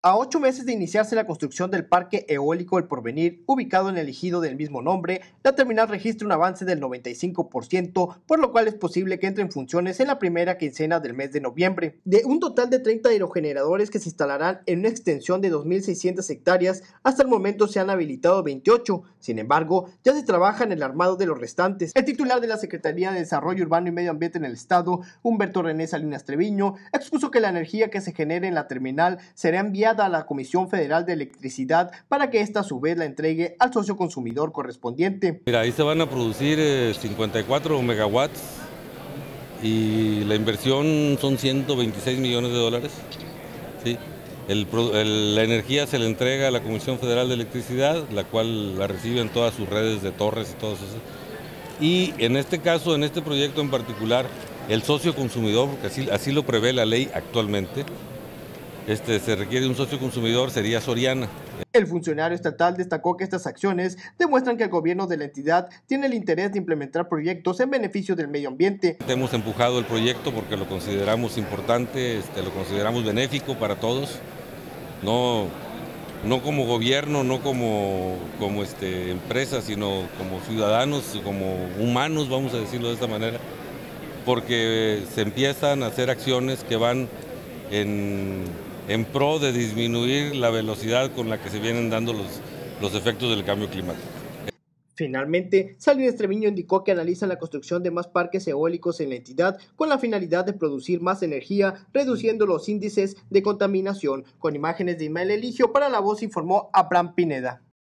A 8 meses de iniciarse la construcción del Parque Eólico El Porvenir, ubicado en el ejido del mismo nombre, la terminal registra un avance del 95%, por lo cual es posible que entre en funciones en la primera quincena del mes de noviembre. De un total de 30 aerogeneradores que se instalarán en una extensión de 2.600 hectáreas, hasta el momento se han habilitado 28. Sin embargo, ya se trabaja en el armado de los restantes. El titular de la Secretaría de Desarrollo Urbano y Medio Ambiente en el Estado, Humberto René Salinas Treviño, expuso que la energía que se genere en la terminal será enviada a la Comisión Federal de Electricidad para que ésta a su vez la entregue al socio consumidor correspondiente. Mira, ahí se van a producir 54 megawatts y la inversión son 126 millones de dólares. ¿Sí? La energía se le entrega a la Comisión Federal de Electricidad, la cual la recibe en todas sus redes de torres y todo eso. Y en este caso, en este proyecto en particular, el socio consumidor, porque así lo prevé la ley actualmente, se requiere un socio consumidor, sería Soriana. El funcionario estatal destacó que estas acciones demuestran que el gobierno de la entidad tiene el interés de implementar proyectos en beneficio del medio ambiente. Hemos empujado el proyecto porque lo consideramos importante, lo consideramos benéfico para todos, no como gobierno, no como empresa, sino como ciudadanos, como humanos, vamos a decirlo de esta manera, porque se empiezan a hacer acciones que van en pro de disminuir la velocidad con la que se vienen dando los efectos del cambio climático. Finalmente, Salinas Treviño indicó que analizan la construcción de más parques eólicos en la entidad con la finalidad de producir más energía, reduciendo los índices de contaminación. Con imágenes de Ismael Eligio, para La Voz informó Abraham Pineda.